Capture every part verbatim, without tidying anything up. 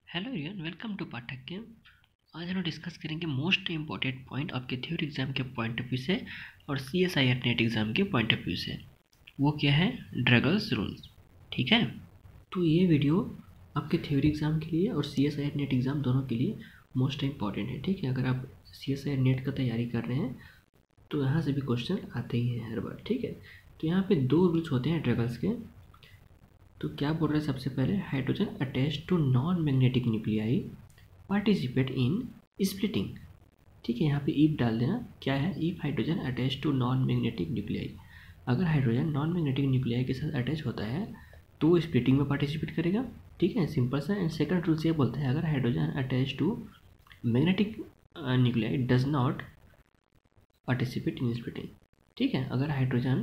Hello everyone, welcome to पाठ्यक्रम। आज हम लोग डिस्कस करेंगे मोस्ट इम्पॉर्टेंट पॉइंट आपके थ्योरी एग्जाम के पॉइंट ऑफ व्यू से और C S I R NET exam के पॉइंट ऑफ व्यू से। वो क्या है? Drago's rules. ठीक है, तो ये वीडियो आपके थ्योरी एग्जाम के लिए और C S I R NET exam दोनों के लिए मोस्ट इम्पॉर्टेंट है। ठीक है, अगर आप C S I R NET का तैयारी कर रहे हैं तो यहाँ से भी क्वेश्चन आते ही हैं हर बार। ठीक है, तो यहाँ पे दो रूल्स होते हैं ड्रगल्स के। तो क्या बोल रहे हैं? सबसे पहले, hydrogen attach to non magnetic nuclei participate in splitting. ठीक है, यहाँ पे ईफ डाल देना। क्या है? If hydrogen attach to non magnetic nuclei. अगर हाइड्रोजन नॉन मैग्नेटिक न्यूक्लियाई के साथ अटैच होता है तो वो स्प्लिटिंग में पार्टिसिपेट करेगा। ठीक है, सिंपल सा। एंड सेकंड रूल ये बोलता है, अगर hydrogen attach to magnetic nuclei does not participate in splitting. ठीक है, अगर हाइड्रोजन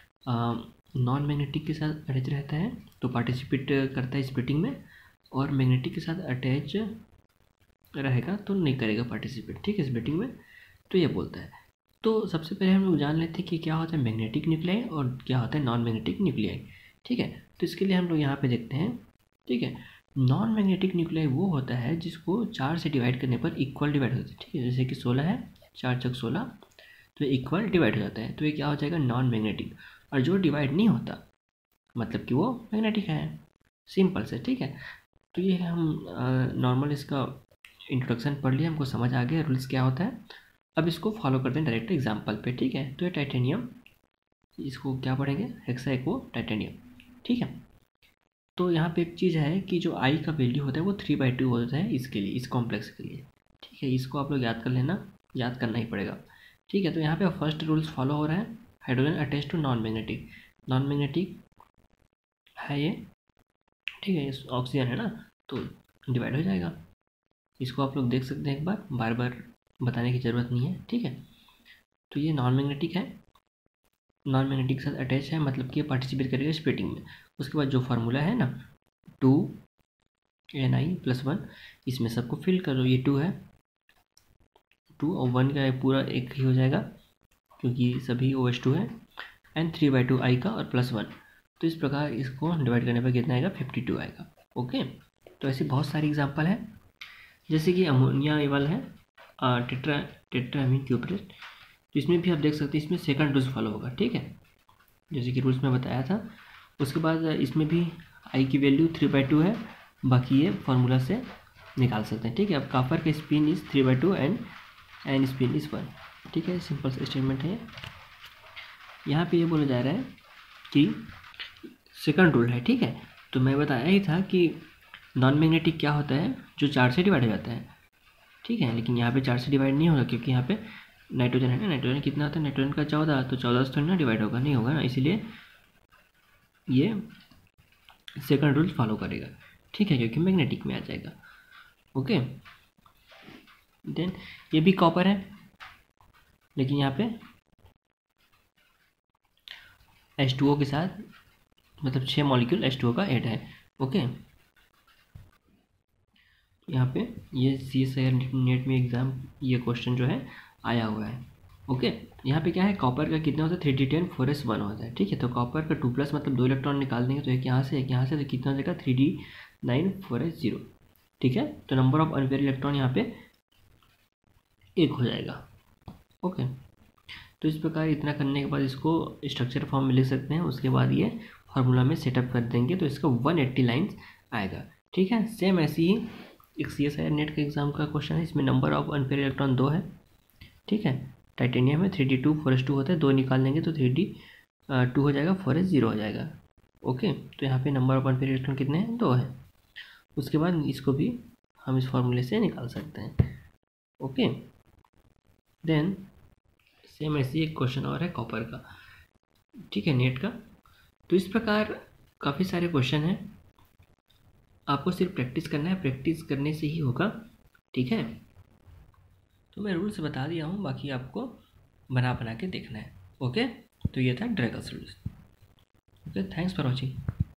नॉन मैग्नेटिक के साथ अटैच रहता है तो पार्टिसिपेट करता है स्प्लिटिंग में, और मैग्नेटिक के साथ अटैच रहेगा तो नहीं करेगा पार्टिसिपेट। ठीक है, स्प्लिटिंग में। तो ये बोलता है। तो सबसे पहले हम लोग जान लेते हैं कि क्या होता है मैग्नेटिक न्यूक्लियाई और क्या होता है नॉन मैग्नेटिक न्यूक्लियाई। ठीक है, तो इसके लिए हम लोग यहाँ पे देखते हैं। ठीक है, नॉन मैग्नेटिक न्यूक्लियाई वो होता है जिसको चार से डिवाइड करने पर इक्वल डिवाइड होता है। ठीक है, जैसे कि सोलह है, चार चक सोलह, तो इक्वल डिवाइड हो जाता है, तो ये क्या हो जाएगा? Non magnetic. और जो डिवाइड नहीं होता मतलब कि वो मैग्नेटिक है। सिंपल से। ठीक है, तो ये हम नॉर्मल इसका इंट्रोडक्शन पढ़ लिया, हमको समझ आ गया रूल्स क्या होता है। अब इसको फॉलो करते हैं डायरेक्ट एग्जाम्पल पे। ठीक है, तो ये टाइटेनियम, इसको क्या पढ़ेंगे? Hexacyclo titanium. ठीक है, तो यहाँ पे एक चीज़ है कि जो आई का वैल्यू होता है वो थ्री बाई टू होता है इसके लिए, इस कॉम्प्लेक्स के लिए। ठीक है, इसको आप लोग याद कर लेना, याद करना ही पड़ेगा। ठीक है, तो यहाँ पे फर्स्ट रूल्स फॉलो हो रहा है। Hydrogen attach to non magnetic, non magnetic है ये। ठीक है, ये ऑक्सीजन है ना, तो डिवाइड हो जाएगा। इसको आप लोग देख सकते हैं, एक बार बार बार बताने की ज़रूरत नहीं है। ठीक है, तो ये नॉन मैग्नेटिक है, नॉन मैग्नेटिक के साथ अटैच है, मतलब कि ये पार्टिसिपेट करेगा स्प्लिटिंग में। उसके बाद जो फार्मूला है ना, two N I plus one, इसमें सबको फिल करो। ये टू है, टू और वन का पूरा एक ही हो जाएगा क्योंकि सभी ओ एच टू है। And three by two I का और प्लस वन, तो इस प्रकार इसको डिवाइड करने पर कितना आएगा? फिफ्टी टू आएगा। ओके, तो ऐसी बहुत सारी एग्जांपल है, जैसे कि अमोनिया वाला है टेट्रा टेट्रामीन क्यूप्रेट, तो इसमें भी आप देख सकते हैं, इसमें सेकंड रूल्स फॉलो होगा। ठीक है, जैसे कि रूल्स में बताया था। उसके बाद इसमें भी आई की वैल्यू थ्री बाई टू है, बाकी ये फार्मूला से निकाल सकते हैं। ठीक है, अब कापर का spin is three by two and N spin is one. ठीक है, सिंपल सा स्टेटमेंट है। यहाँ पे ये बोला जा रहा है कि सेकंड रूल है। ठीक है, तो मैं बताया ही था कि नॉन मैग्नेटिक क्या होता है? जो चार से डिवाइड हो जाता है। ठीक है, लेकिन यहाँ पे चार से डिवाइड नहीं होगा क्योंकि यहाँ पे नाइट्रोजन है ना। नाइट्रोजन कितना होता है? नाइट्रोजन का चौदह, तो चौदह से थोड़ी ना डिवाइड होगा, नहीं होगा ना, इसीलिए ये सेकंड रूल फॉलो करेगा। ठीक है, क्योंकि मैग्नेटिक में आ जाएगा। ओके, देन ये भी कॉपर है, लेकिन यहाँ पे एच टू ओ के साथ, मतलब छः मॉलिक्यूल एच टू ओ का ऐड है। ओके, यहाँ पे ये C S I R NET में एग्ज़ाम ये क्वेश्चन जो है आया हुआ है। ओके, यहाँ पे क्या है? कॉपर का कितना होता है? Three D ten four S one होता है। ठीक है, तो कॉपर का टू प्लस मतलब दो इलेक्ट्रॉन निकाल देंगे, तो एक यहाँ से एक यहाँ से, तो कितना हो जाएगा? Three D nine four S zero. ठीक है, तो नंबर ऑफ अनपेयर इलेक्ट्रॉन यहाँ पे एक हो जाएगा। ओके, तो इस प्रकार इतना करने के बाद इसको स्ट्रक्चर फॉर्म में लिख सकते हैं। उसके बाद ये फार्मूला में सेटअप कर देंगे तो इसका वन एट्टी लाइन्स आएगा। ठीक है, सेम ऐसी ही एक C S I R NET का एग्जाम का क्वेश्चन है। इसमें नंबर ऑफ अनपेयर इलेक्ट्रॉन दो है। ठीक है, टाइटेनियम में three D two four S two होता है, दो निकाल लेंगे तो थ्री डी टू हो जाएगा, फोर एस जीरो हो जाएगा। ओके, तो यहाँ पे नंबर ऑफ अनपेयर इलेक्ट्रॉन कितने हैं? दो है। उसके बाद इसको भी हम इस फॉर्मूले से निकाल सकते हैं। ओके, देन सेम ऐसी एक क्वेश्चन और है कॉपर का। ठीक है, नेट का। तो इस प्रकार काफ़ी सारे क्वेश्चन हैं, आपको सिर्फ प्रैक्टिस करना है, प्रैक्टिस करने से ही होगा। ठीक है, तो मैं रूल्स बता दिया हूँ, बाकी आपको बना बना के देखना है। ओके, तो ये था Drago's rules. Okay, thanks for watching.